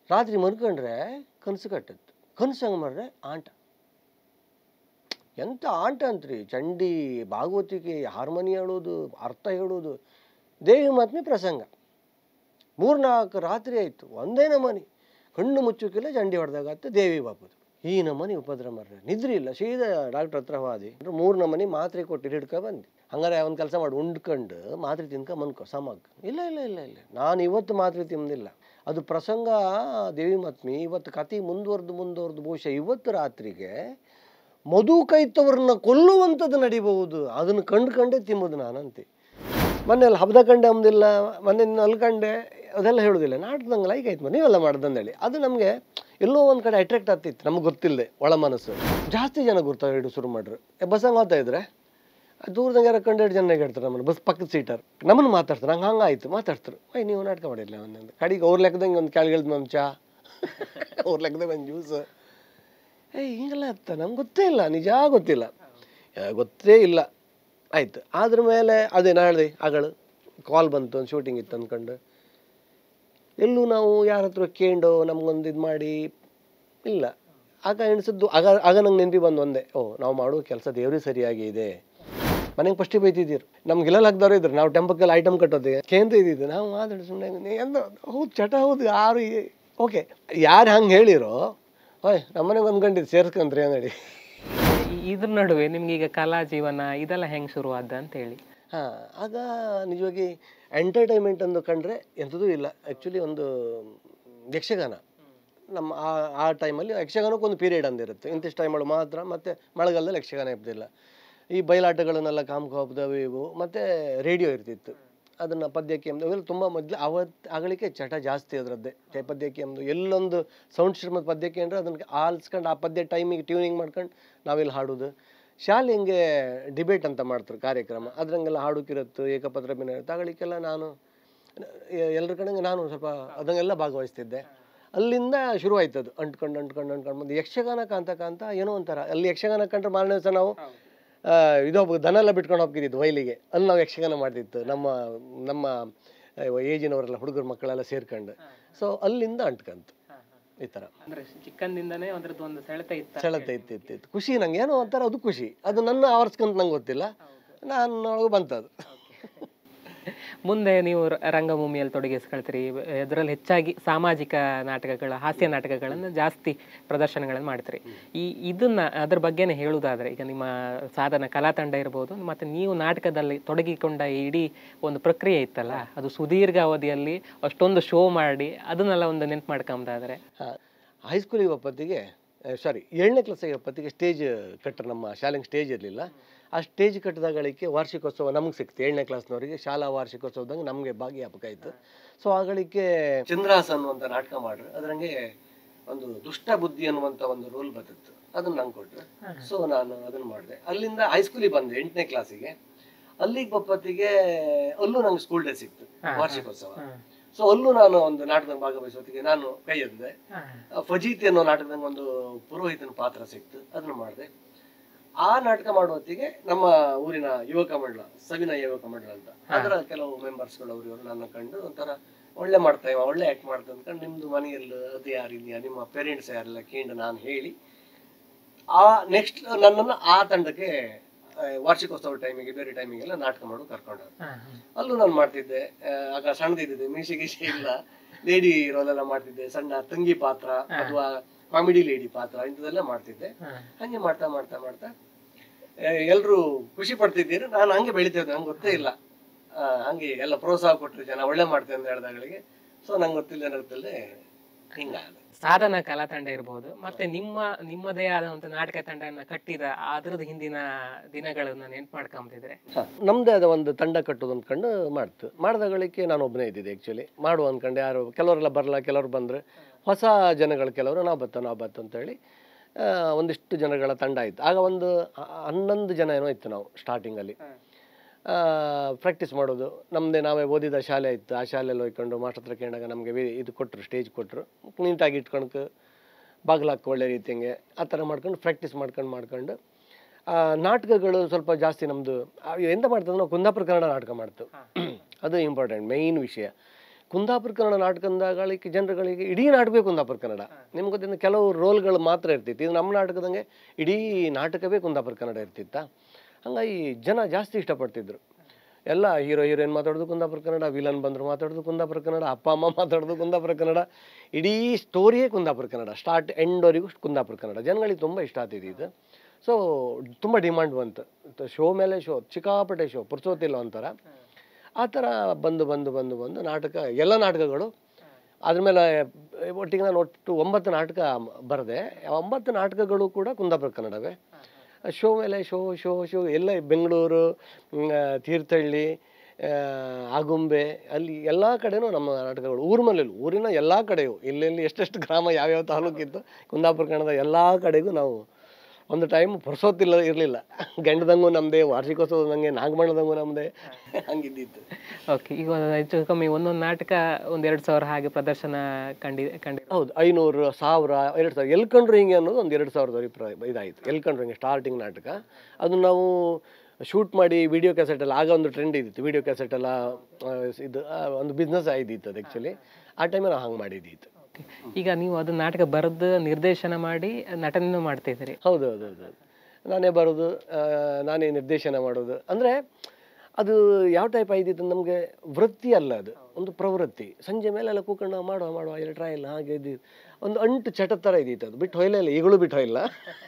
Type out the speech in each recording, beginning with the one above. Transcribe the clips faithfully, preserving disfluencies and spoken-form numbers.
ರಾತ್ರಿ ಮಲ್ಕೊಂಡ್ರೆ ಕನಸು ಕಟ್ಟುತ್ತೆ. ಕನಸು ಹಂಗೆ ಮಾಡ್ರೆ ಆಂಟ. ಎಂಥ ಆಂಟ ಅಂತ್ರಿ. ಚಂಡಿ, ಭಾಗವತಿಕೆ, ಹಾರ್ಮೋನಿ ಹೇಳೋದು, ಅರ್ಥ ಹೇಳೋದು, ದೇವಿ ಮಾತ್ಮೆ ಪ್ರಸಂಗ. ಮೂರ್ನಾಲ್ಕು ರಾತ್ರಿ ಆಯಿತು, ಒಂದೇ ನಮನಿ. ಕಣ್ಣು ಮುಚ್ಚುಕಿಲ್ಲ, ಚಂಡಿ ಹೊಡೆದಾಗತ್ತೆ, ದೇವಿ ಬಾಪುದು. ಈ ನಮನಿ ಉಪದ್ರ ಮಾಡ್ರೆ ನಿದ್ರಿ ಇಲ್ಲ. ಸೀದಾ ಡಾಕ್ಟ್ರ್ ಹತ್ರ ಹೋದಿ. ಮೂರು ನಮನಿ ಮಾತ್ರೆ ಕೊಟ್ಟು ಹಿಡ್ಕೊ ಬಂದು. ಹಂಗಾರೆ ಒಂದು ಕೆಲಸ ಮಾಡಿ, ಉಂಡ್ಕೊಂಡು ಮಾತ್ರೆ ತಿನ್ಕೊ ಮನ್ಕೊ ಸಮಾಗ. ಇಲ್ಲ ಇಲ್ಲ ಇಲ್ಲ ಇಲ್ಲ ನಾನು ಇವತ್ತು ಮಾತ್ರೆ ತಿಂದಿಲ್ಲ. ಅದು ಪ್ರಸಂಗ ದೇವಿ ಮಾತ್ಮಿ. ಇವತ್ತು ಕತೆ ಮುಂದುವರೆದು ಮುಂದುವರೆದು ಬಹುಶಃ ಇವತ್ತು ರಾತ್ರಿಗೆ ಮಧು ಕೈತವ್ರನ್ನ ಕೊಲ್ಲುವಂಥದ್ದು ನಡಿಬಹುದು. ಅದನ್ನು ಕಂಡು ಕಂಡೇ ತಿಂಬೋದು ನಾನಂತೆ. ಮೊನ್ನೆಲ್ಲ ಹಬ್ಬದ ಕಂಡೆ ಅಂದಿಲ್ಲ, ಮೊನ್ನೆ ಅಲ್ಲಿ ಕಂಡೆ, ಅದೆಲ್ಲ ಹೇಳೋದಿಲ್ಲ. ನಾಟಕದಂಗೆ ಲೈಕ್ ಆಯ್ತು, ನೀವೆಲ್ಲ ಮಾಡ್ದಂದೇಳಿ ಅದು ನಮಗೆ ಎಲ್ಲೋ ಒಂದು ಕಡೆ ಅಟ್ರಾಕ್ಟ್ ಆಗ್ತಿತ್ತು. ನಮಗೆ ಗೊತ್ತಿಲ್ಲದೆ ಒಳ ಮನಸ್ಸು. ಜಾಸ್ತಿ ಜನ ಗುರ್ತಾವ ಹಿಡಿದು ಶುರು ಮಾಡ್ರು. ಬಸ್ಸಂಗೆ ಹೋಗ್ತಾ ಇದ್ರೆ ದೂರದಂಗೆ ಯಾರು ಕಂಡು ಎರಡು ಜನ ಹೇಳ್ತಾರೆ ನಮ್ಮನ್ನು, ಬಸ್ ಪಕ್ಕದ ಸೀಟರ್ ನಮ್ಮನ್ನು ಮಾತಾಡ್ತಾರೆ. ನಂಗೆ ಹಂಗೆ ಆಯಿತು ಮಾತಾಡ್ತಾರೆ. ಓಯ್ ನೀವು ನಾಟಕ ಮಾಡಿರಲಿಲ್ಲ ಒಂದೊಂದು ಕಡೆಗೆ ಅವ್ರ ಲೆಕ್ಕದಂಗೆ ಒಂದು ಕೆಳಗಿಳ್ದು ನಮ್ಮ ಚಾ, ಅವ್ರ ಲೆಕ್ಕದಂಗೆ ಒಂದು ಜ್ಯೂಸ್. ಏಯ್ ಹಿಂಗೆಲ್ಲ ಅತ್ತ ನಮ್ಗೆ ಗೊತ್ತೇ ಇಲ್ಲ, ನಿಜ ಗೊತ್ತಿಲ್ಲ, ಗೊತ್ತೇ ಇಲ್ಲ. ಆಯಿತು. ಅದ್ರ ಮೇಲೆ ಅದೇ ನಾ ಹೇಳಿದೆ ಆಗಳು ಕಾಲ್ ಬಂತು, ಒಂದು ಶೂಟಿಂಗ್ ಇತ್ತು ಅಂದ್ಕೊಂಡು ಎಲ್ಲೂ ನಾವು ಯಾರ ಹತ್ರ ಕೇಂಡು ನಮ್ಗೊಂದು ಇದು ಮಾಡಿ ಇಲ್ಲ. ಆಗ ಎಣಿಸಿದ್ದು ಆಗ ಆಗ ನಂಗೆ ನೆನಪಿ ಬಂದು ಒಂದೇ, ಓ ನಾವು ಮಾಡುವ ಕೆಲಸ ದೇವ್ರಿಗೆ ಸರಿಯಾಗಿ ಇದೆ. ಮನೆಗೆ ಫಸ್ಟಿಗೆ ಬೈತಿದ್ದೀರು, ನಮ್ಗೆ ಇಲ್ಲಲ್ಲಿ ಹಾಕ್ದವ್ರು ಇದ್ರು, ನಾವು ಟೆಂಪಕ್ಕಲ್ಲಿ ಐಟಮ್ ಕಟ್ಟೋದು ಕೇಂದ್ರ ಇದ್ದಿದ್ದು ನಾವು ಮಾತಾಡಿ ಸುಮ್ಮನೆ ಎಂದ ಹೌದು ಚಟ ಹೌದು ಯಾರು ಓಕೆ ಯಾರು ಹಂಗೆ ಹೇಳಿರೋ ಓಯ್ ನಮ್ಮನೆಗೆ ಒಂದು ಗಂಟೆ ಸೇರ್ಸ್ಕೊಂಡ್ರಿ ಅಂದೇಳಿ. ಇದ್ರ ನಡುವೆ ನಿಮ್ಗೆ ಈಗ ಕಲಾ ಜೀವನ ಇದೆಲ್ಲ ಹೆಂಗೆ ಶುರುವಾದ ಅಂತ ಹೇಳಿ. ಹಾಂ, ಆಗ ನಿಜವಾಗಿ ಎಂಟರ್ಟೈನ್ಮೆಂಟ್ ಅಂದು ಕಂಡ್ರೆ ಎಂಥದೂ ಇಲ್ಲ. ಆ್ಯಕ್ಚುಲಿ ಒಂದು ಯಕ್ಷಗಾನ ನಮ್ಮ ಆ ಆ ಟೈಮಲ್ಲಿ ಯಕ್ಷಗಾನಕ್ಕೆ ಒಂದು ಪೀರಿಯಡ್ ಅಂದಿರುತ್ತೆ, ಇಂತಿಷ್ಟು ಟೈಮಲ್ಲಿ ಮಾತ್ರ. ಮತ್ತು ಮಳೆಗಾಲದಲ್ಲಿ ಯಕ್ಷಗಾನ ಇರ್ತಿಲ್ಲ. ಈ ಬಯಲಾಟಗಳನ್ನೆಲ್ಲ ಕಾಮಕೋಪದ ಇವು ಮತ್ತು ರೇಡಿಯೋ ಇರ್ತಿತ್ತು. ಅದನ್ನು ಪದ್ಯಕ್ಕೆ ಎಂಬುದು ಅವೆಲ್ಲ ತುಂಬ ಮೊದಲು ಅವತ್ತು ಆಗಲಿಕ್ಕೆ ಚಟ ಜಾಸ್ತಿ ಅದರದ್ದೇ. ಪದ್ಯಕ್ಕೆ ಎಂಬುದು ಎಲ್ಲೊಂದು ಸೌಂಡ್ ಶ್ರೀಮದ ಪದ್ಯಕ್ಕೆ ಅಂದರೆ ಅದನ್ನು ಆಲಿಸ್ಕೊಂಡು ಆ ಪದ್ಯ ಟೈಮಿಗೆ ಟ್ಯೂನಿಂಗ್ ಮಾಡ್ಕೊಂಡು ನಾವೆಲ್ಲ ಹಾಡೋದು. ಶಾಲೆ ಹಿಂಗೆ ಡಿಬೇಟ್ ಅಂತ ಮಾಡ್ತಾರೆ ಕಾರ್ಯಕ್ರಮ, ಅದ್ರಂಗೆಲ್ಲ ಹಾಡೋಕ್ಕಿರುತ್ತೆ, ಏಕಪತ್ರ ಅಭಿನಯ ಇರುತ್ತೆ. ಆಗಲಿಕ್ಕೆಲ್ಲ ನಾನು ಎಲ್ಲರ ಕಡೆಗೆ ನಾನು ಸ್ವಲ್ಪ ಅದನ್ನೆಲ್ಲ ಭಾಗವಹಿಸ್ತಿದ್ದೆ. ಅಲ್ಲಿಂದ ಶುರುವಾಯ್ತು ಅದು ಅಂಟ್ಕೊಂಡು ಅಂಟ್ಕೊಂಡು ಅಂಟ್ಕೊಂಡು ಬಂದು ಯಕ್ಷಗಾನ ಕಾಂತ ಕಾಂತ ಏನೋ ಒಂಥರ. ಅಲ್ಲಿ ಯಕ್ಷಗಾನ ಕಂಡ್ರೆ ಮಾರನೇ ದಿವಸ ನಾವು ಇದೊಬ್ಬ ದನ ಎಲ್ಲ ಬಿಟ್ಕೊಂಡು ಹೋಗ್ತಿದ್ದು ವೈಲಿಗೆ, ಅಲ್ಲಿ ನಾವು ಯಕ್ಷಗಾನ ಮಾಡ್ತಿತ್ತು ನಮ್ಮ ನಮ್ಮ ಏಜಿನವರೆಲ್ಲ ಹುಡುಗರ ಮಕ್ಕಳೆಲ್ಲ ಸೇರ್ಕೊಂಡು. ಸೊ ಅಲ್ಲಿಂದ ಅಂಟ್ಕಂತು ಈ ಥರ. ಅಂದ್ರೆ ಚಿಕ್ಕಂದಿಂದನೇ ಅದ್ರದ್ದು ಒಂದು ಸೆಳೆತ ಇತ್ತು. ಸೆಳೆತ ಇತ್ತು ಇತ್ತು ಇತ್ತು ಖುಷಿ ನಂಗೆ ಏನೋ ಒಂಥರ ಅದು ಖುಷಿ. ಅದು ನನ್ನ ಆವರಿಸ್ಕೊಂತ ನಂಗೆ ಗೊತ್ತಿಲ್ಲ, ನಾನು ಬಂತದು. ಮುಂದೆ ನೀವು ರಂಗಭೂಮಿಯಲ್ಲಿ ತೊಡಗಿಸ್ಕೊಳ್ತೀರಿ. ಅದರಲ್ಲಿ ಹೆಚ್ಚಾಗಿ ಸಾಮಾಜಿಕ ನಾಟಕಗಳ, ಹಾಸ್ಯ ನಾಟಕಗಳನ್ನು ಜಾಸ್ತಿ ಪ್ರದರ್ಶನಗಳನ್ನು ಮಾಡ್ತೀರಿ. ಈ ಇದನ್ನ ಅದ್ರ ಬಗ್ಗೆನೇ ಹೇಳುವುದಾದ್ರೆ, ಈಗ ನಿಮ್ಮ ಸಾಧನ ಕಲಾ ತಂಡ ಇರ್ಬೋದು, ಮತ್ತು ನೀವು ನಾಟಕದಲ್ಲಿ ತೊಡಗಿಕೊಂಡ ಇಡೀ ಒಂದು ಪ್ರಕ್ರಿಯೆ ಇತ್ತಲ್ಲ, ಅದು ಸುದೀರ್ಘ ಅವಧಿಯಲ್ಲಿ ಅಷ್ಟೊಂದು ಶೋ ಮಾಡಿ ಅದನ್ನೆಲ್ಲ ಒಂದು ನೆನ್ಪು ಮಾಡ್ಕೊಂಬುದಾದ್ರೆ. ಹಾಂ, ಹೈಸ್ಕೂಲಿಗೆ ಒಪ್ಪತ್ತಿಗೆ ಸಾರಿ ಏಳನೇ ಕ್ಲಾಸಿಗೆ ಒಪ್ಪತ್ತಿಗೆ ಸ್ಟೇಜ್ ಕಟ್ಟರು. ನಮ್ಮ ಶಾಲೆಗೆ ಸ್ಟೇಜ್ ಇರಲಿಲ್ಲ. ಆ ಸ್ಟೇಜ್ ಕಟ್ಟಿದಾಗಳಿಗೆ ವಾರ್ಷಿಕೋತ್ಸವ ನಮಗೆ ಸಿಕ್ತು. ಏಳನೇ ಕ್ಲಾಸ್ನವರಿಗೆ ಶಾಲಾ ವಾರ್ಷಿಕೋತ್ಸವದಂಗೆ ನಮಗೆ ಭಾಗ್ಯಾಪಕ ಆಯಿತು. ಸೊ ಆಗಳಿಗೆ ಚಂದ್ರಾಸ ಅನ್ನುವಂಥ ನಾಟಕ ಮಾಡ್ರು. ಅದರಂಗೆ ಒಂದು ದುಷ್ಟ ಬುದ್ಧಿ ಅನ್ನುವಂಥ ಒಂದು ರೋಲ್ ಬತ್ತಿತ್ತು, ಅದನ್ನು ನಂಗೆ ಕೊಟ್ಟರು. ಸೊ ನಾನು ಅದನ್ನು ಮಾಡಿದೆ. ಅಲ್ಲಿಂದ ಹೈಸ್ಕೂಲಿಗೆ ಬಂದೆ ಎಂಟನೇ ಕ್ಲಾಸಿಗೆ. ಅಲ್ಲಿಗೆ ಬಪ್ಪತ್ತಿಗೆ ಅಲ್ಲೂ ನಂಗೆ ಸ್ಕೂಲ್ ಡೇ ಸಿಕ್ತು, ವಾರ್ಷಿಕೋತ್ಸವ. ಸೊ ಅಲ್ಲೂ ನಾನು ಒಂದು ನಾಟಕದಲ್ಲಿ ಭಾಗವಹಿಸೋತ್ತಿಗೆ ನಾನು ಕೈ ಎದ್ದೆ. ಫಜೀತಿ ಅನ್ನೋ ನಾಟಕದಂಗೆ ಒಂದು ಪುರೋಹಿತನ ಪಾತ್ರ ಸಿಕ್ತು, ಅದನ್ನು ಮಾಡಿದೆ. ಆ ನಾಟಕ ಮಾಡುವತ್ತಿಗೆ ನಮ್ಮ ಊರಿನ ಯುವಕ ಮಂಡಳ, ಸವಿನ ಯುವಕ ಮಂಡಳ ಅಂತ, ಅದರ ಕೆಲವು ಮೆಂಬರ್ಸ್ಗಳು ಅವರು ಇವರು ನನ್ನ ಕಂಡು ಒಂಥರ ಒಳ್ಳೆ ಮಾಡ್ತಾ ಇವ, ಒಳ್ಳೆ ಆ್ಯಕ್ಟ್ ಮಾಡ್ತಾ ಅಂದ್ಕೊಂಡು ನಿಮ್ಮದು ಮನೆಯಲ್ಲಿ ಅದು ಯಾರಿದೆಯಾ, ನಿಮ್ಮ ಪೇರೆಂಟ್ಸ್ ಯಾರೆಲ್ಲ ಕೇಂದ್ರ ನಾನು ಹೇಳಿ ಆ ನೆಕ್ಸ್ಟ್ ನನ್ನನ್ನು ಆ ತಂಡಕ್ಕೆ ವಾರ್ಷಿಕೋತ್ಸವ ಟೈಮಿಗೆ ಬೇರೆ ಟೈಮಿಗೆಲ್ಲ ನಾಟಕ ಮಾಡೋದು ಕರ್ಕೊಂಡ್ರು. ಅಲ್ಲೂ ನಾನು ಮಾಡ್ತಿದ್ದೆ. ಆಗ ಸಣ್ಣದಿದ್ದಿದ್ದೆ, ಮೀಸೆ ಗೀಸೆ ಇಲ್ಲ, ಲೇಡಿ ರೋಲೆಲ್ಲ ಮಾಡ್ತಿದ್ದೆ. ಸಣ್ಣ ತಂಗಿ ಪಾತ್ರ ಅಥವಾ ಕಾಮಿಡಿ ಲೇಡಿ ಪಾತ್ರ ಇಂಥದೆಲ್ಲ ಮಾಡ್ತಿದ್ದೆ. ಹಂಗೆ ಮಾಡ್ತಾ ಮಾಡ್ತಾ ಮಾಡ್ತಾ ಎಲ್ಲರೂ ಖುಷಿ ಪಡ್ತಿದ್ದೀರಿ, ನಾನು ಹಂಗೆ ಬೆಳಿತಾ ಇದ್ದೆ. ನಂಗೆ ಗೊತ್ತೇ ಇಲ್ಲ, ಹಂಗೆ ಎಲ್ಲ ಪ್ರೋತ್ಸಾಹ ಕೊಟ್ಟರು ಜನ, ಒಳ್ಳೆ ಮಾಡ್ತೇವೆ ಅಂತ ಹೇಳಿದಾಗಳಿಗೆ. ಸೊ ನಂಗೆ ಗೊತ್ತಿಲ್ಲ ಗೊತ್ತಿಲ್ಲದೆ ಹಿಂಗಾಗಲಿ. ಸಾಧನ ಕಲಾ ತಂಡ ಇರ್ಬೋದು, ಮತ್ತೆ ನಿಮ್ಮ ನಿಮ್ಮದೇ ಆದಂತ ನಾಟಕ ತಂಡನ ಕಟ್ಟಿದ ಅದ್ರದ್ದು ಹಿಂದಿನ ದಿನಗಳನ್ನ ನೆನ್ಪು ಮಾಡ್ಕೊಂಬಿದ್ರೆ. ನಮ್ದೇ ಆದ ಒಂದು ತಂಡ ಕಟ್ಟೋದು ಅಂದ್ಕೊಂಡು ಮಾಡ್ತು. ಮಾಡಿದಾಗಳಿಗೆ ನಾನು ಒಬ್ಬನೇ ಇದ್ದಿದ್ದೆ ಆ್ಯಕ್ಚುಲಿ. ಮಾಡುವ ಅಂದ್ಕೊಂಡು ಯಾರು ಕೆಲವರೆಲ್ಲ ಬರಲ್ಲ, ಕೆಲವ್ರು ಬಂದರೆ ಹೊಸ ಜನಗಳು, ಕೆಲವರು ನಾವು ಬತ್ತ ನಾವು ಬತ್ತ ಅಂತೇಳಿ ಒಂದಿಷ್ಟು ಜನಗಳ ತಂಡ ಆಯಿತು. ಆಗ ಒಂದು ಹನ್ನೊಂದು ಜನ ಏನೋ ಇತ್ತು ನಾವು ಸ್ಟಾರ್ಟಿಂಗಲ್ಲಿ. ಪ್ರಾಕ್ಟೀಸ್ ಮಾಡೋದು ನಮ್ಮದೇ, ನಾವೇ ಓದಿದ ಶಾಲೆ ಇತ್ತು. ಆ ಶಾಲೆಯಲ್ಲಿ ಹೋಯ್ಕೊಂಡು ಮಾಸ್ಟರ್ ಹತ್ರ ಕೇಳಿದಾಗ ನಮಗೆ ಇದು ಕೊಟ್ಟರು, ಸ್ಟೇಜ್ ಕೊಟ್ಟರು. ನೀಟಾಗಿ ಇಟ್ಕೊಂಡು ಬಾಗಿಲಾಕ ಒಳ್ಳೆ ರೀತಿಯಂಗೆ ಆ ಥರ ಮಾಡ್ಕೊಂಡು ಪ್ರಾಕ್ಟೀಸ್ ಮಾಡ್ಕೊಂಡು ಮಾಡ್ಕೊಂಡು ನಾಟಕಗಳು ಸ್ವಲ್ಪ ಜಾಸ್ತಿ ನಮ್ಮದು ಎಂತ ಮಾಡ್ತದೆ, ನಾವು ಕುಂದಾಪುರ ಕನ್ನಡ ನಾಟಕ ಮಾಡ್ತು. ಅದು ಇಂಪಾರ್ಟೆಂಟ್, ಮೇಯ್ನ್ ವಿಷಯ. ಕುಂದಾಪುರ ಕನ್ನಡ ನಾಟಕದಾಗಳಿಗೆ ಜನರುಗಳಿಗೆ ಇಡೀ ನಾಟಕವೇ ಕುಂದಾಪುರ ಕನ್ನಡ. ನಿಮ್ಗೆ ಗೊತ್ತಿದ್ದ ಕೆಲವು ರೋಲ್ಗಳು ಮಾತ್ರ ಇರ್ತಿತ್ತು. ಇದು ನಮ್ಮ ನಾಟಕದಂಗೆ ಇಡೀ ನಾಟಕವೇ ಕುಂದಾಪುರ ಕನ್ನಡ ಇರ್ತಿತ್ತ. ಹಂಗಾಗಿ ಜನ ಜಾಸ್ತಿ ಇಷ್ಟಪಡ್ತಿದ್ರು. ಎಲ್ಲ ಹೀರೋ ಹೀರೋಯಿನ್ ಮಾತಾಡೋದು ಕುಂದಾಪುರ ಕನ್ನಡ, ವಿಲನ್ ಬಂದರು ಮಾತಾಡೋದು ಕುಂದಾಪುರ ಕನ್ನಡ, ಅಪ್ಪ ಅಮ್ಮ ಮಾತಾಡೋದು ಕುಂದಾಪುರ ಕನ್ನಡ, ಇಡೀ ಸ್ಟೋರಿಯೇ ಕುಂದಾಪುರ ಕನ್ನಡ, ಸ್ಟಾರ್ಟ್ ಎಂಡ್ವರೆಗೂ ಕುಂದಾಪುರ ಕನ್ನಡ. ಜನಗಳಿಗೆ ತುಂಬ ಇಷ್ಟ ಆಗ್ತಿದ್ದು. ಸೊ ತುಂಬ ಡಿಮಾಂಡ್ ಬಂತು. ಶೋ ಮೇಲೆ ಶೋ, ಚಿಕ್ಕಾಪಟ್ಟೆ ಶೋ, ಪುರ್ಸೋತಿಲ್ಲ ಒಂಥರ. ಆ ಥರ ಬಂದು ಬಂದು ಬಂದು ಬಂದು ನಾಟಕ, ಎಲ್ಲ ನಾಟಕಗಳು ಅದ್ರ ಮೇಲೆ ಒಟ್ಟಿಗೆ ನಾನು ಒಟ್ಟು ಒಂಬತ್ತು ನಾಟಕ ಬರೆದೆ. ಒಂಬತ್ತು ನಾಟಕಗಳು ಕೂಡ ಕುಂದಾಪುರ ಕನ್ನಡವೇ. ಶೋ ಮೇಲೆ ಶೋ ಶೋ ಶೋ ಎಲ್ಲ ಬೆಂಗಳೂರು, ತೀರ್ಥಹಳ್ಳಿ, ಆಗುಂಬೆ, ಅಲ್ಲಿ ಎಲ್ಲ ಕಡೆನೂ ನಮ್ಮ ನಾಟಕಗಳು. ಊರ ಮನೇಲಿ ಊರಿನ ಎಲ್ಲ ಕಡೆಯೂ ಎಲ್ಲೆಲ್ಲಿ ಎಷ್ಟೆಷ್ಟು ಗ್ರಾಮ ಯಾವ್ಯಾವ ತಾಲೂಕಿತ್ತು ಕುಂದಾಪುರ ಕನ್ನಡದ ಎಲ್ಲ ಕಡೆಗೂ ನಾವು ಒಂದು ಟೈಮ್ ಪುರ್ಸೋತಿಲ್ಲ ಇರಲಿಲ್ಲ. ಗಂಡದಂಗೂ ನಮ್ಮದೇ, ವಾರ್ಷಿಕೋತ್ಸವದಂಗೆ ನಾಗಮಣ್ಣದಂಗೂ ನಮ್ಮದೇ, ಹಂಗಿದ್ದಿತ್ತು. ಓಕೆ, ಈಗ ಹೆಚ್ಚು ಕಮ್ಮಿ ಒಂದೊಂದು ನಾಟಕ ಒಂದು ಎರಡು ಸಾವಿರ ಹಾಗೆ ಪ್ರದರ್ಶನ ಕಂಡಿ ಕಂಡಿ ಹೌದು, ಐನೂರು, ಸಾವಿರ, ಎರಡು ಸಾವಿರ ಎಲ್ಲಿ ಕಂಡ್ರು ಹಿಂಗೆ ಅನ್ನೋದು ಒಂದು ಎರಡು ಸಾವಿರದವರೆಗೆ ಇದಾಯಿತು. ಎಲ್ಲಿ ಕಂಡ್ರು ಹಿಂಗೆ ಸ್ಟಾರ್ಟಿಂಗ್ ನಾಟಕ. ಅದು ನಾವು ಶೂಟ್ ಮಾಡಿ ವಿಡಿಯೋ ಕ್ಯಾಸೆಟೆಲ್ಲ, ಆಗ ಒಂದು ಟ್ರೆಂಡ್ ಇದ್ದಿತ್ತು, ವಿಡಿಯೋ ಕ್ಯಾಸೆಟೆಲ್ಲ ಇದು ಒಂದು ಬಿಸ್ನೆಸ್ ಆಗಿದ್ದಿತ್ತು ಅದು ಆ್ಯಕ್ಚುಲಿ. ಆ ಟೈಮಲ್ಲಿ ನಾವು ಹಂಗೆ ಮಾಡಿದ್ದಿತ್ತು. ಈಗ ನೀವು ಅದು ನಾಟಕ ಬರೆದು ನಿರ್ದೇಶನ ಮಾಡಿ ನಟನೆಯೂ ಮಾಡ್ತಿದ್ದೀರಿ. ಹೌದು ಹೌದು ಹೌದು ನಾನೇ ಬರೋದು, ನಾನೇ ನಿರ್ದೇಶನ ಮಾಡೋದು. ಅಂದರೆ ಅದು ಯಾವ ಟೈಪ್ ಆಗಿದ್ದಿತ್ತು, ನಮಗೆ ವೃತ್ತಿ ಅಲ್ಲ, ಅದು ಒಂದು ಪ್ರವೃತ್ತಿ. ಸಂಜೆ ಮೇಲೆಲ್ಲ ಕೂಕೊಂಡು ಮಾಡುವ ಮಾಡುವ ಇಲ್ಲ ಟ್ರಯಲ್ ಹಾಗೆ ಇದ್ದಿದ್ದು ಒಂದು ಅಂಟು ಚಟ ಥರ ಇದ್ದಿತ್ತು. ಅದು ಬಿಟ್ಟು ಹೊಯ್ಲಿಲ್ಲ, ಈಗಲೂ ಬಿಟ್ಟು ಹೊಯ್ಲಿಲ್ಲ.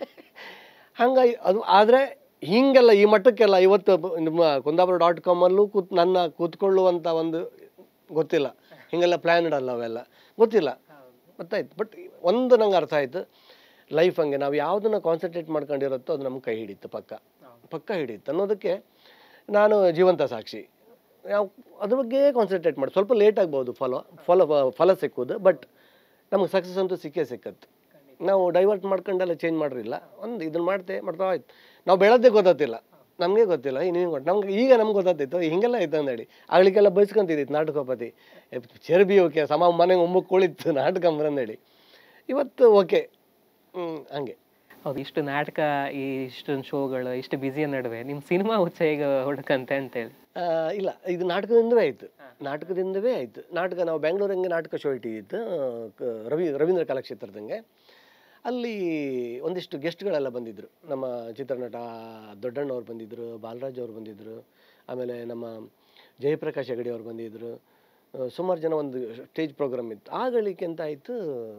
ಹಂಗಾಗಿ ಅದು. ಆದರೆ ಹೀಗೆಲ್ಲ ಈ ಮಟ್ಟಕ್ಕೆಲ್ಲ ಇವತ್ತು ನಿಮ್ಮ ಕುಂದಾಪುರ ಡಾಟ್ ಕಾಮಲ್ಲೂ ಕೂತ್ ನನ್ನ ಕೂತ್ಕೊಳ್ಳುವಂಥ ಒಂದು ಗೊತ್ತಿಲ್ಲ, ಹೀಗೆಲ್ಲ ಪ್ಲ್ಯಾನ್ಡ್ ಅಲ್ಲ, ಅವೆಲ್ಲ ಗೊತ್ತಿಲ್ಲ, ಗೊತ್ತಾಯ್ತು. ಬಟ್ ಒಂದು ನಂಗೆ ಅರ್ಥ ಆಯಿತು, ಲೈಫ್ ಹಂಗೆ ನಾವು ಯಾವುದನ್ನು ಕಾನ್ಸಂಟ್ರೇಟ್ ಮಾಡ್ಕೊಂಡಿರುತ್ತೋ ಅದು ನಮ್ಗೆ ಕೈ ಹಿಡಿಯುತ್ತೆ, ಪಕ್ಕ ಪಕ್ಕ ಹಿಡಿಯುತ್ತೆ ಅನ್ನೋದಕ್ಕೆ ನಾನು ಜೀವಂತ ಸಾಕ್ಷಿ. ನಾವು ಅದ್ರ ಬಗ್ಗೆ ಕಾನ್ಸಂಟ್ರೇಟ್ ಮಾಡಿ ಸ್ವಲ್ಪ ಲೇಟ್ ಆಗ್ಬೋದು ಫಲ ಫಲ ಫಲ ಸಿಕ್ಕೋದು, ಬಟ್ ನಮ್ಗೆ ಸಕ್ಸಸ್ ಅಂತೂ ಸಿಕ್ಕೇ ಸಿಕ್ಕತ್ತು. ನಾವು ಡೈವರ್ಟ್ ಮಾಡ್ಕೊಂಡೆಲ್ಲ ಚೇಂಜ್ ಮಾಡಿರಲಿಲ್ಲ. ಒಂದು ಇದನ್ನು ಮಾಡ್ತೆ ಮಾಡ್ತಾ ಆಯ್ತು. ನಾವು ಬೆಳೋದೇ ಗೊತ್ತಾಗ್ತಿಲ್ಲ, ನಮಗೆ ಗೊತ್ತಿಲ್ಲ, ಇನ್ನೇನು ಗೊತ್ತು ನಮ್ಗೆ. ಈಗ ನಮ್ಗೆ ಗೊತ್ತಾಗ್ತಿತ್ತು ಹಿಂಗೆಲ್ಲ ಆಯ್ತು ಅಂದೇಳಿ. ಆಗ್ಲಿಕ್ಕೆಲ್ಲ ಬಯಸ್ಕೊಂತಿದ್ದಿತ್ತು ನಾಟಕೋಪತಿ, ಚರ್ಬಿ ಓಕೆ, ಸಮ ಮನೆಗೆ ಒಮ್ಮಕ್ಕೆ ಕುಳಿತು ನಾಟಕ ಅಂಬರಂದೇಳಿ. ಇವತ್ತು ಓಕೆ, ಹ್ಞೂ ಹಂಗೆ. ಹೌದು, ಇಷ್ಟು ನಾಟಕ, ಈ ಇಷ್ಟೊಂದು ಶೋಗಳು, ಇಷ್ಟು ಬ್ಯುಸಿಯ ನಡುವೆ ನಿಮ್ಮ ಸಿನಿಮಾ ಹುಚ್ಚ ಈಗ ಹುಡುಕಂತೆ ಅಂತೇಳಿ? ಇಲ್ಲ, ಇದು ನಾಟಕದಿಂದವೇ ಆಯಿತು, ನಾಟಕದಿಂದವೇ ಆಯಿತು. ನಾಟಕ ನಾವು ಬೆಂಗಳೂರಂಗೆ ನಾಟಕ ಶೋ ಇಟ್ಟಿದ್ದು ರವಿ ರವೀಂದ್ರ ಕಲಾಕ್ಷೇತ್ರದಂಗೆ. ಅಲ್ಲಿ ಒಂದಿಷ್ಟು ಗೆಸ್ಟ್ಗಳೆಲ್ಲ ಬಂದಿದ್ದರು. ನಮ್ಮ ಚಿತ್ರನಟ ದೊಡ್ಡಣ್ಣವ್ರು ಬಂದಿದ್ದರು, ಬಾಲರಾಜ್ ಅವ್ರು ಬಂದಿದ್ದರು, ಆಮೇಲೆ ನಮ್ಮ ಜಯಪ್ರಕಾಶ್ ಹೆಗಡೆ ಅವ್ರು ಬಂದಿದ್ದರು. ಸುಮಾರು ಜನ, ಒಂದು ಸ್ಟೇಜ್ ಪ್ರೋಗ್ರಾಮ್ ಇತ್ತು. ಆಗಳಿಕೆ ಅಂತ ಆಯಿತು,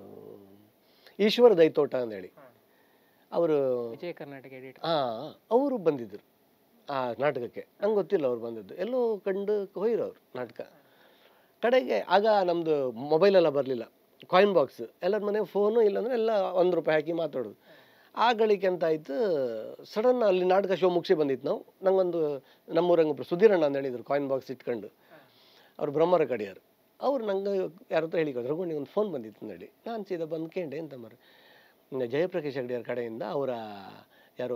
ಈಶ್ವರ ದೈತೋಟ ಅಂದೇಳಿ ಅವರು ವಿಜಯ ಕರ್ನಾಟಕ ಎಡಿಟ್, ಹಾಂ, ಅವರು ಬಂದಿದ್ದರು ಆ ನಾಟಕಕ್ಕೆ. ನಂಗೆ ಗೊತ್ತಿಲ್ಲ ಅವ್ರು ಬಂದಿದ್ದು, ಎಲ್ಲೋ ಕಂಡು ಹೋಗಿರೋರು ನಾಟಕ ಕಡೆಗೆ. ಆಗ ನಮ್ಮದು ಮೊಬೈಲೆಲ್ಲ ಬರಲಿಲ್ಲ, ಕಾಯಿನ್ ಬಾಕ್ಸ್, ಎಲ್ಲರ ಮನೆ ಫೋನು, ಇಲ್ಲಾಂದರೆ ಎಲ್ಲ ಒಂದು ರೂಪಾಯಿ ಹಾಕಿ ಮಾತಾಡೋದು. ಆ ಗಳಿಕೆ ಅಂತ ಆಯಿತು. ಸಡನ್ ಅಲ್ಲಿ ನಾಟಕ ಶೋ ಮುಗಿಸಿ ಬಂದಿತ್ತು. ನಾವು ನಂಗೊಂದು ನಮ್ಮೂರಂಗೊಬ್ರು ಸುಧೀರಣ್ಣ ಅಂತ ಹೇಳಿದರು, ಕಾಯಿನ್ ಬಾಕ್ಸ್ ಇಟ್ಕೊಂಡು, ಅವ್ರು ಬ್ರಹ್ಮರ ಕಡೆಯವರು. ಅವ್ರು ನಂಗೆ ಯಾರ ಹತ್ರ ಹೇಳಿಕೊದ್ರು, ರಘುನಿಗೆ ಒಂದು ಫೋನ್ ಬಂದಿತ್ತು ಅಂತೇಳಿ. ನಾನು ಸೀದಾ ಬಂದು ಕೇಂಡೆ ಎಂತ ಮರ ಜಯಪ್ರಕಾಶ್ ಹೆಗಡೆಯವ್ರ ಕಡೆಯಿಂದ ಅವರ ಯಾರು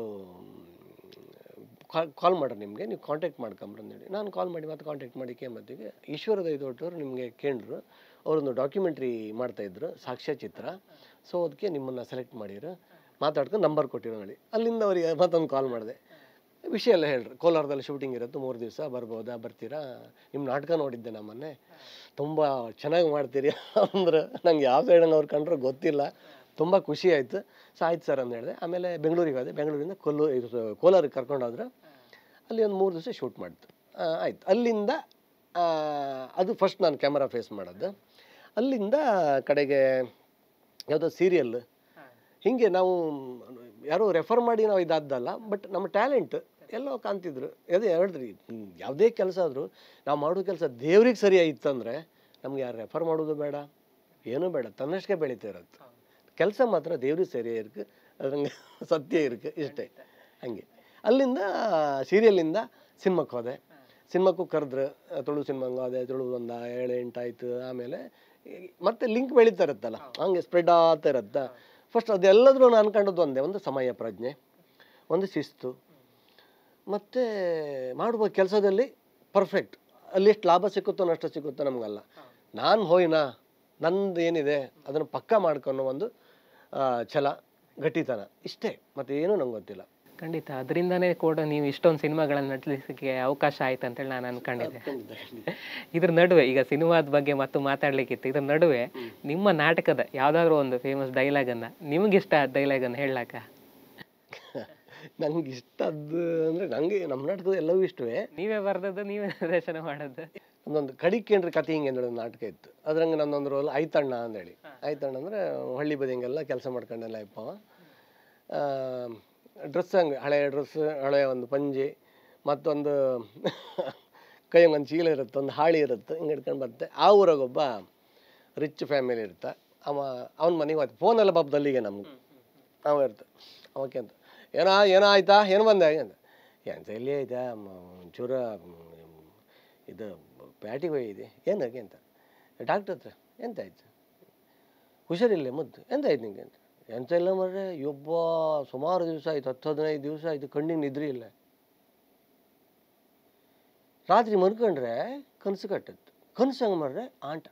ಕಾಲ್ ಮಾಡ್ರಿ, ನಿಮಗೆ ನೀವು ಕಾಂಟ್ಯಾಕ್ಟ್ ಮಾಡ್ಕೊಂಬಂದೇಳಿ. ನಾನು ಕಾಲ್ ಮಾಡಿ ಮತ್ತೆ ಕಾಂಟ್ಯಾಕ್ಟ್ ಮಾಡಿ ಕೇಂಬತ್ತಿಗೆ ಈಶ್ವರ ದೈತೋಟವ್ರು ನಿಮಗೆ ಕೇಳಿದ್ರು, ಅವರೊಂದು ಡಾಕ್ಯುಮೆಂಟ್ರಿ ಮಾಡ್ತಾಯಿದ್ರು, ಸಾಕ್ಷ್ಯಚಿತ್ರ. ಸೊ ಅದಕ್ಕೆ ನಿಮ್ಮನ್ನು ಸೆಲೆಕ್ಟ್ ಮಾಡಿದ್ರು, ಮಾತಾಡ್ಕೊಂಡು ನಂಬರ್ ಕೊಟ್ಟಿರೋ ಹೇಳಿ. ಅಲ್ಲಿಂದ ಅವರಿಗೆ ಮತ್ತೊಂದು ಕಾಲ್ ಮಾಡಿದೆ, ವಿಷಯ ಎಲ್ಲ ಹೇಳ್ರಿ, ಕೋಲಾರದಲ್ಲಿ ಶೂಟಿಂಗ್ ಇರುತ್ತೆ, ಮೂರು ದಿವಸ ಬರ್ಬೋದಾ, ಬರ್ತೀರಾ, ನಿಮ್ಮ ನಾಟಕ ನೋಡಿದ್ದೆ ನಮ್ಮನ್ನೇ, ತುಂಬ ಚೆನ್ನಾಗಿ ಮಾಡ್ತೀರಿ ಅಂದ್ರೆ. ನಂಗೆ ಯಾವ ಸೈಡನ್ನು ಅವ್ರು ಕಂಡ್ರೆ ಗೊತ್ತಿಲ್ಲ, ತುಂಬ ಖುಷಿ ಆಯಿತು. ಸೊ ಆಯ್ತು ಸರ್ ಅಂತ ಹೇಳಿದೆ. ಆಮೇಲೆ ಬೆಂಗಳೂರಿಗೆ ಹೋದೆ, ಬೆಂಗಳೂರಿಂದ ಕೊಲ್ಲೂ ಇದು ಕೋಲಾರಿಗೆ ಕರ್ಕೊಂಡೋದ್ರೆ ಅಲ್ಲಿ ಒಂದು ಮೂರು ದಿವಸ ಶೂಟ್ ಮಾಡಿದ್ದು. ಆಯ್ತು, ಅಲ್ಲಿಂದ ಅದು ಫಸ್ಟ್ ನಾನು ಕ್ಯಾಮರಾ ಫೇಸ್ ಮಾಡೋದು. ಅಲ್ಲಿಂದ ಕಡೆಗೆ ಯಾವುದೋ ಸೀರಿಯಲ್, ಹೀಗೆ ನಾವು ಯಾರೋ ರೆಫರ್ ಮಾಡಿ ನಾವು ಇದಾದ್ದಲ್ಲ, ಬಟ್ ನಮ್ಮ ಟ್ಯಾಲೆಂಟ್ ಎಲ್ಲೋ ಕಾಣ್ತಿದ್ರು. ಅದೇ ಹೇಳಿದ್ರಿ, ಯಾವುದೇ ಕೆಲಸ ಆದರೂ ನಾವು ಮಾಡೋ ಕೆಲಸ ದೇವ್ರಿಗೆ ಸರಿ ಆಯಿತಂದರೆ ನಮ್ಗೆ ಯಾರು ರೆಫರ್ ಮಾಡೋದು ಬೇಡ, ಏನೂ ಬೇಡ, ತನ್ನಷ್ಟಕ್ಕೆ ಬೆಳೀತಾ ಇರುತ್ತೆ. ಕೆಲಸ ಮಾತ್ರ ದೇವ್ರಿಗೆ ಸರಿ ಇருக்கு, ಅದ್ರಂಗೆ ಸತ್ಯ ಇருக்கு, ಇಷ್ಟೇ. ಹಂಗೆ ಅಲ್ಲಿಂದ ಸೀರಿಯಲಿಂದ ಸಿನಿಮಾಕ್ಕೆ ಹೋದೆ. ಸಿನಿಮಾಕ್ಕೂ ಕರೆದ್ರೆ ತುಳು ಸಿನಿಮಾಂಗ ಹೋದೆ, ತುಳು ಒಂದು ಏಳು ಎಂಟಾಯಿತು. ಆಮೇಲೆ ಮತ್ತೆ ಲಿಂಕ್ ಬೆಳೀತಾ ಇರುತ್ತಲ್ಲ, ಹಂಗೆ ಸ್ಪ್ರೆಡ್ ಆಗ್ತಾ ಇರುತ್ತೆ. ಫಸ್ಟ್ ಅದೆಲ್ಲದ್ರೂ ನಾನು ಅನ್ಕೊಂಡದ್ದು ಒಂದೇ, ಒಂದು ಸಮಯ ಪ್ರಜ್ಞೆ, ಒಂದು ಶಿಸ್ತು, ಮತ್ತು ಮಾಡುವ ಕೆಲಸದಲ್ಲಿ ಪರ್ಫೆಕ್ಟ್. ಅಲ್ಲಿ ಎಷ್ಟು ಲಾಭ ಸಿಕ್ಕುತ್ತೋ ನಷ್ಟ ಸಿಕ್ಕುತ್ತೋ ನಮಗಲ್ಲ, ನಾನು ಹೋಯ್ನಾ ನಂದು ಏನಿದೆ ಅದನ್ನು ಪಕ್ಕ ಮಾಡ್ಕೊಳೋ ಒಂದು ಛಲ, ಗಟ್ಟಿತನ, ಇಷ್ಟೇ, ಮತ್ತು ಏನೂ ನಂಗೆ ಗೊತ್ತಿಲ್ಲ. ಖಂಡಿತ ಅದರಿಂದನೇ ಕೂಡ ನೀವು ಇಷ್ಟೊಂದು ಸಿನಿಮಾಗಳನ್ನು ನಟಿಸಲಿಕ್ಕೆ ಅವಕಾಶ ಆಯ್ತು ಅಂತೇಳಿ ನಾನು ಅನ್ಕೊಂಡಿದ್ದೆ. ಇದ್ರ ನಡುವೆ ಈಗ ಸಿನಿಮಾದ ಬಗ್ಗೆ ಮತ್ತು ಮಾತಾಡ್ಲಿಕ್ಕಿತ್ತು, ಇದ್ರ ನಡುವೆ ನಿಮ್ಮ ನಾಟಕದ ಯಾವ್ದಾದ್ರು ಒಂದು ಫೇಮಸ್ ಡೈಲಾಗನ್ನು ನಿಮಗಿಷ್ಟ ಡೈಲಾಗನ್ನು ಹೇಳಲಾಕ? ನಂಗೆ ಇಷ್ಟದ್ದು ಅಂದರೆ ನನಗೆ ನಮ್ಮ ನಾಟಕದ ಎಲ್ಲವೂ ಇಷ್ಟವೇ. ನೀವೇ ಬರ್ದದ್ದು, ನೀವೇ ನಿರ್ದೇಶನ ಮಾಡೋದು. ಒಂದೊಂದು ಕಡಿಕೇಂದ್ರ ಕತೆ ಹಿಂಗೆ ಅಂದ್ರೆ ಒಂದು ನಾಟಕ ಇತ್ತು, ಅದ್ರಂಗೆ ನನ್ನೊಂದು ರೋಲ್ ಐತಣ್ಣ ಅಂದೇಳಿ. ಐತಣ್ಣ ಅಂದರೆ ಹಳ್ಳಿ ಬದಿ ಹಿಂಗೆಲ್ಲ ಕೆಲಸ ಮಾಡ್ಕೊಂಡೆಲ್ಲ ಇಪ್ಪವ. ಡ್ರೆಸ್ ಹಂಗೆ ಹಳೆಯ ಡ್ರೆಸ್, ಹಳೆಯ ಒಂದು ಪಂಜೆ, ಮತ್ತೊಂದು ಕೈ ಒಂದು ಚೀಲ ಇರುತ್ತೆ, ಒಂದು ಹಾಳಿ ಇರುತ್ತೆ, ಹಿಂಗೆ ಹಿಡ್ಕೊಂಡು ಬರುತ್ತೆ. ಆ ಊರಾಗೊಬ್ಬ ರಿಚ್ ಫ್ಯಾಮಿಲಿ ಇರುತ್ತೆ. ಅವ ಅವ್ನ ಮನೆಗೆ ಹೋಯ್ತು, ಫೋನೆಲ್ಲ ಬಾಬ್ದಲ್ಲಿಗೆ ನಮ್ಗೆ ಅವ ಇರ್ತ. ಅವಕ್ಕೆ ಅಂತ ಏನೋ ಏನೋ ಆಯ್ತಾ, ಏನು ಬಂದೆ ಅಂತ. ಎಂತ ಎಲ್ಲಿ ಆಯ್ತಾ, ಒಂಚೂರ ಇದು ಪ್ಯಾಟಿಗೆ ಹೋಗಿದೆ. ಏನಾಗೆ ಅಂತ. ಡಾಕ್ಟ್ರ್ ಹತ್ರ ಎಂತ ಆಯ್ತು, ಹುಷಾರಿಲ್ಲ ಮುದ್ದು, ಎಂತ ಆಯ್ತು ನಿಂಗೆ ಅಂತ. ಎಂತ ಇಲ್ಲ ಮರ್ರೆ, ಒಬ್ಬ ಸುಮಾರು ದಿವಸ ಆಯ್ತು, ಹತ್ತು ಹದಿನೈದು ದಿವಸ ಆಯ್ತು, ಕಣ್ಣಿಗೆ ನಿದ್ರೆ ಇಲ್ಲ. ರಾತ್ರಿ ಮಲ್ಕೊಂಡ್ರೆ ಕನಸು ಕಟ್ಟತ್ತು. ಕನಸು ಹಂಗೆ ಮರ್ರೆ ಆಂಟ.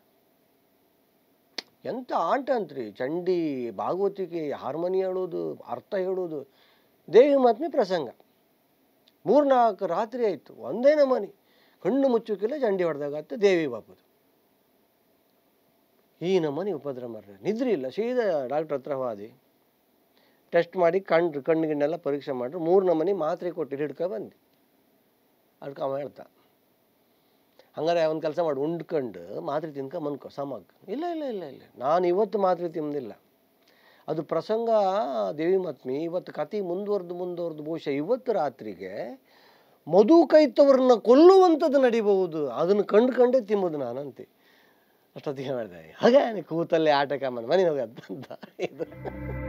ಎಂಥ ಆಂಟ ಅಂತ್ರಿ, ಚಂಡಿ ಭಾಗವತಿಗೆ ಹಾರ್ಮೋನಿ ಹೇಳೋದು, ಅರ್ಥ ಹೇಳೋದು, ದೇವಿ ಮಾತ್ಮೆ ಪ್ರಸಂಗ. ಮೂರ್ನಾಲ್ಕು ರಾತ್ರಿ ಆಯಿತು, ಒಂದೇ ನಮನಿ ಕಣ್ಣು ಮುಚ್ಚುಕಿಲ್ಲ, ಚಂಡಿ ಹೊಡೆದಾಗತ್ತೆ ದೇವಿ ಬಾಪದು. ಈ ನಮನಿ ಉಪದ್ರ ಮರ್ರೆ, ನಿದ್ರೆ ಇಲ್ಲ. ಸೀದಾ ಡಾಕ್ಟ್ರ್ ಹತ್ರ ಹೋದಿ, ಟೆಸ್ಟ್ ಮಾಡಿ ಕಣ್ಣು ಕಣ್ಣಿಗೆನ್ನೆಲ್ಲ ಪರೀಕ್ಷೆ ಮಾಡ್ರು. ಮೂರು ನಮನಿ ಮಾತ್ರೆ ಕೊಟ್ಟಿದ್ದು ಹಿಡ್ಕೊ ಬಂದು. ಅದಕ್ಕೆ ಅವ ಹೇಳ್ತಾ, ಹಂಗಾರೆ ಒಂದು ಕೆಲಸ ಮಾಡಿ, ಉಂಡ್ಕೊಂಡು ಮಾತ್ರೆ ತಿನ್ಕೊ ಮನ್ಕೊ ಸಮಾಗ. ಇಲ್ಲ ಇಲ್ಲ ಇಲ್ಲ ಇಲ್ಲ ನಾನು ಇವತ್ತು ಮಾತ್ರೆ ತಿಂದಿಲ್ಲ, ಅದು ಪ್ರಸಂಗ ದೇವಿ ಮಾತ್ಮಿ. ಇವತ್ತು ಕತೆ ಮುಂದುವರೆದು ಮುಂದುವರೆದು ಬಹುಶಃ ಇವತ್ತು ರಾತ್ರಿಗೆ ಮಧು ಕೈತವ್ರನ್ನ ಕೊಲ್ಲುವಂಥದ್ದು ನಡಿಬಹುದು, ಅದನ್ನು ಕಂಡು ಕಂಡೇ ತಿಂಬೋದು ನಾನಂತೆ. ಅಷ್ಟೊತ್ತಿಗೆ ಮಾಡಿದೆ, ಹಾಗೆ ಕೂತಲ್ಲೇ ಆಟಕ್ಕೆ ಮನೆ ಹೋಗತ್ತಂತ ಇದು.